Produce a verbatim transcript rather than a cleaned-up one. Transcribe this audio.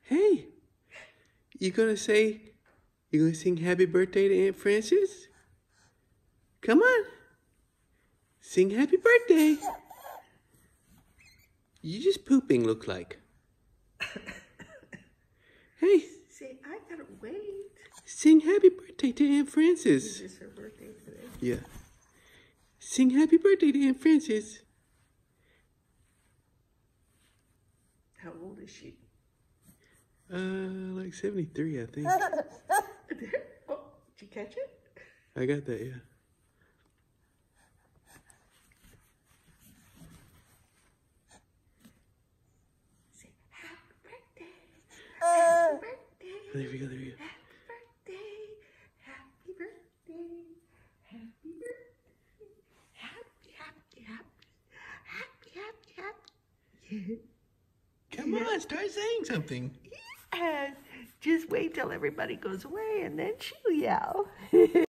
Hey, you gonna say, you gonna sing happy birthday to Aunt Frances? Come on. Sing happy birthday. You just pooping look like. Hey. Say, I gotta wait. Sing happy birthday to Aunt Frances. Is this her birthday today? Yeah. Sing happy birthday to Aunt Frances. How old is she? Uh, like seventy-three, I think. Oh, did you catch it? I got that, yeah. Say, happy birthday. Happy birthday. There we go, there we go. Happy birthday. Happy birthday. Happy, happy, happy. Happy, happy, happy. Come on, start saying something. Yeah. Just wait till everybody goes away and then she'll yell.